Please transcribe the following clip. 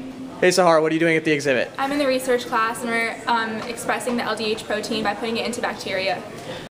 Hey Sahar, what are you doing at the exhibit? I'm in the research class and we're expressing the LDH protein by putting it into bacteria.